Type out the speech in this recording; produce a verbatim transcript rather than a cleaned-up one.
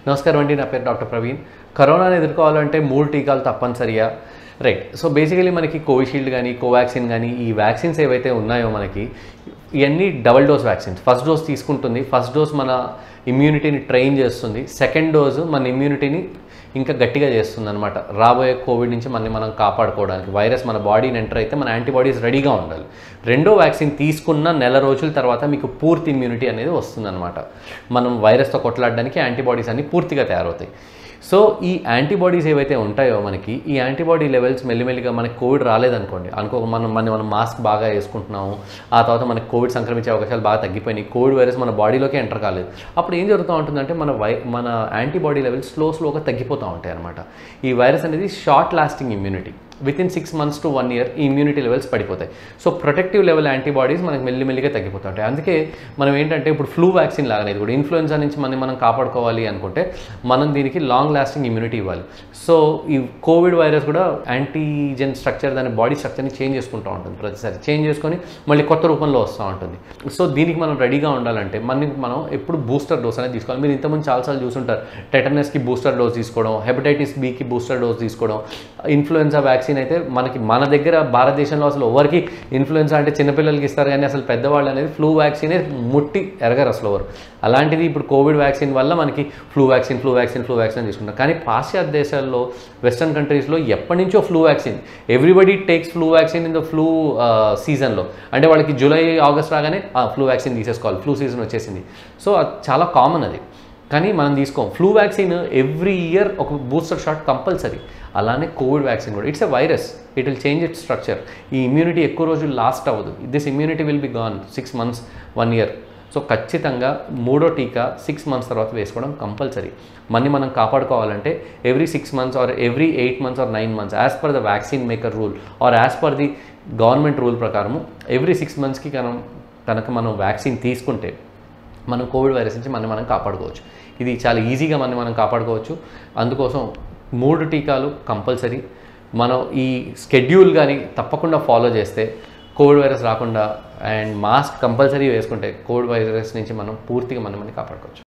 నమస్కారం అండి, నా పేరు డాక్టర్ ప్రవీణ్. కరోనాని ఎదుర్కోవాలంటే మూడు టీకాలు తప్పనిసరిగా రైట్. సో బేసికలీ మనకి కోవిషీల్డ్ కానీ కోవాక్సిన్ కానీ ఈ వ్యాక్సిన్స్ ఏవైతే ఉన్నాయో మనకి ఇవన్నీ double dose vaccines. First dose తీసుకుంటుంది, ఫస్ట్ డోస్ మన ఇమ్యూనిటీని ట్రైన్ చేస్తుంది, సెకండ్ డోసు మన ఇమ్యూనిటీని ఇంకా గట్టిగా చేస్తుంది అనమాట. రాబోయే కోవిడ్ నుంచి మనని మనం కాపాడుకోవడానికి వైరస్ మన బాడీని ఎంటర్ అయితే మన యాంటీబాడీస్ రెడీగా ఉండాలి. రెండో వ్యాక్సిన్ తీసుకున్న నెల రోజుల తర్వాత మీకు పూర్తి ఇమ్యూనిటీ అనేది వస్తుందన్నమాట. మనం వైరస్తో కొట్లాడడానికి యాంటీబాడీస్ అన్ని పూర్తిగా తయారవుతాయి. సో ఈ యాంటీబాడీస్ ఏవైతే ఉంటాయో మనకి ఈ యాంటీబాడీ లెవెల్స్ మెల్లిమెల్లిగా మనకి కోవిడ్ రాలేదనుకోండి, అనుకో మనం మన మనం మాస్క్ బాగా వేసుకుంటున్నాము, ఆ తర్వాత మనకి కోవిడ్ సంక్రమించే అవకాశాలు బాగా తగ్గిపోయినాయి, కోవిడ్ వైరస్ మన బాడీలోకి ఎంటర్ కాలేదు. అప్పుడు ఏం జరుగుతూ ఉంటుందంటే మన వై మన యాంటీబాడీ లెవెల్స్ స్లో స్లోగా తగ్గిపోతూ ఉంటాయి అనమాట. ఈ వైరస్ అనేది short lasting immunity, with in six months to one year ఈ ఇమ్యూనిటీ లెవెల్స్ పడిపోతాయి. సో ప్రొటెక్టివ్ లెవెల్ యాంటీబాడీస్ మనకి మెల్లిమెల్లిగా తగ్గిపోతుంటాయి. అందుకే మనం ఏంటంటే ఇప్పుడు ఫ్లూ వ్యాక్సిన్ లాగానే ఇది కూడా ఇన్ఫ్లుయెన్జా నుంచి మనం మనం కాపాడుకోవాలి అనుకుంటే మనం దీనికి లాంగ్ లాస్టింగ్ ఇమ్యూనిటీ ఇవ్వాలి. సో ఈ కోవిడ్ వైరస్ కూడా యాంటీజెన్ స్ట్రక్చర్ దాని బాడీ స్ట్రక్చర్ని చేంజ్ చేసుకుంటూ ఉంటుంది, ప్రతిసారి చేంజ్ చేసుకొని మళ్ళీ కొత్త రూపంలో వస్తూ ఉంటుంది. సో దీనికి మనం రెడీగా ఉండాలంటే మనకి మనం ఎప్పుడు బూస్టర్ డోస్ అనేది తీసుకోవాలి. మీరు ఇంతకుముందు చాలాసార్లు చూసుంటారు, టెటనస్కి బూస్టర్ డోస్ తీసుకోవడం, హెపటైటిస్ బికి బూస్టర్ డోస్ తీసుకోవడం, ఇన్ఫ్లుయెన్జా వ్యాక్సిన్ అయితే మనకి మన దగ్గర భారతదేశంలో అసలు ఎవరికి ఇన్ఫ్లుయెన్జా అంటే చిన్నపిల్లలకి ఇస్తారు కానీ అసలు పెద్దవాళ్ళు అనేది ఫ్లూ వ్యాక్సినే ముట్టి ఎరగరు అసలు ఎవరు. అలాంటిది ఇప్పుడు కోవిడ్ వ్యాక్సిన్ వల్ల మనకి flu vaccine flu vaccine flu vaccine తీసుకుంటారు. కానీ పాశ్చాత్య దేశాల్లో వెస్టర్న్ కంట్రీస్లో ఎప్పటి నుంచో flu vaccine, everybody takes flu vaccine in the flu సీజన్లో. అంటే వాళ్ళకి జూలై ఆగస్ట్ రాగానే ఫ్లూ వ్యాక్సిన్ తీసేసుకోవాలి, ఫ్లూ సీజన్ వచ్చేసింది. సో అది చాలా కామన్ అది. కానీ మనం తీసుకోం ఫ్లూ వ్యాక్సిన్ ఎవ్రీ ఇయర్ ఒక బూస్టర్ షాట్ కంపల్సరీ. అలానే కోవిడ్ వ్యాక్సిన్ కూడా it's a virus, it will change it structure. ఈ ఇమ్యూనిటీ ఎక్కువ రోజులు లాస్ట్ అవ్వదు. This immunity will be gone six months one year. So ఖచ్చితంగా మూడో టీకా సిక్స్ మంత్స్ తర్వాత వేసుకోవడం కంపల్సరీ. మనీ మనం కాపాడుకోవాలంటే every six months or every eight months or nine months as per the vaccine maker rule or as per the government rule ప్రకారము every six మంత్స్కి మనం కనుక మనం వ్యాక్సిన్ తీసుకుంటే మనం కోవిడ్ వైరస్ నుంచి మనం మనం కాపాడుకోవచ్చు. ఇది చాలా ఈజీగా మనం మనం కాపాడుకోవచ్చు. అందుకోసం మూడు టీకాలు కంపల్సరీ. మనం ఈ స్కెడ్యూల్ కానీ తప్పకుండా ఫాలో చేస్తే కోవిడ్ వైరస్ రాకుండా అండ్ మాస్క్ కంపల్సరీ వేసుకుంటే కోవిడ్ వైరస్ నుంచి మనం పూర్తిగా మనం మనం కాపాడుకోవచ్చు.